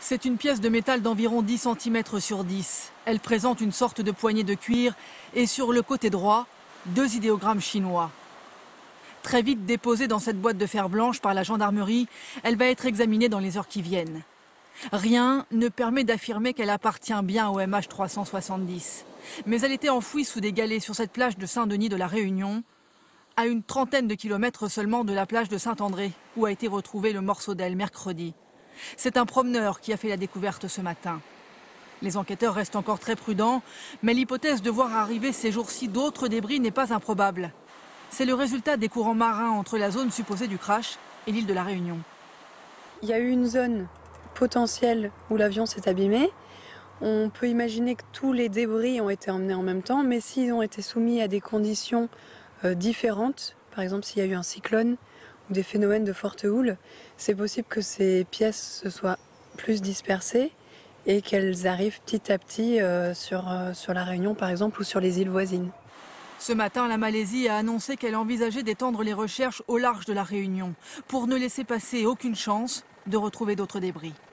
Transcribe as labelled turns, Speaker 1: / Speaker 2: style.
Speaker 1: C'est une pièce de métal d'environ 10 cm sur 10. Elle présente une sorte de poignée de cuir et sur le côté droit, 2 idéogrammes chinois. Très vite déposée dans cette boîte de fer blanche par la gendarmerie, elle va être examinée dans les heures qui viennent. Rien ne permet d'affirmer qu'elle appartient bien au MH370. Mais elle était enfouie sous des galets sur cette plage de Saint-Denis de la Réunion, à une trentaine de kilomètres seulement de la plage de Saint-André, où a été retrouvé le morceau d'aile mercredi. C'est un promeneur qui a fait la découverte ce matin. Les enquêteurs restent encore très prudents, mais l'hypothèse de voir arriver ces jours-ci d'autres débris n'est pas improbable. C'est le résultat des courants marins entre la zone supposée du crash et l'île de la Réunion.
Speaker 2: Il y a eu une zone potentielle où l'avion s'est abîmé. On peut imaginer que tous les débris ont été emmenés en même temps, mais s'ils ont été soumis à des conditions différentes, par exemple s'il y a eu un cyclone ou des phénomènes de forte houle, c'est possible que ces pièces se soient plus dispersées et qu'elles arrivent petit à petit sur la Réunion par exemple ou sur les îles voisines.
Speaker 1: Ce matin, la Malaisie a annoncé qu'elle envisageait d'étendre les recherches au large de la Réunion pour ne laisser passer aucune chance de retrouver d'autres débris.